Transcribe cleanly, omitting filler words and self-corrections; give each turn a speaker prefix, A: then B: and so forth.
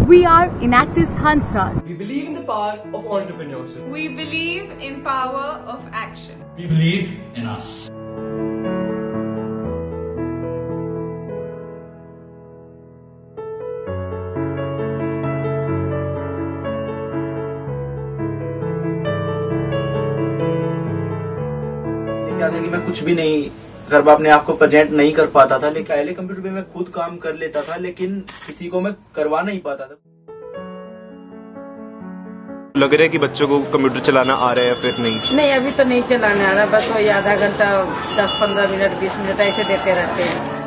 A: We are Enactus Hansraj.
B: We believe in the power of entrepreneurship.
C: We believe in power of action.
D: We believe in us.
E: क्या था कि मैं कुछ भी नहीं घर पर अपने आप को प्रेजेंट नहीं कर पाता था, लेकिन पहले कंप्यूटर पे मैं खुद काम कर लेता था, लेकिन किसी को मैं करवा नहीं पाता था।
F: लग रहा है कि बच्चों को कंप्यूटर चलाना आ रहा है या फिर नहीं?
G: अभी तो नहीं चलाने आ रहा, बस वही आधा घंटा 10-15 मिनट 20 मिनट ऐसे देते रहते हैं।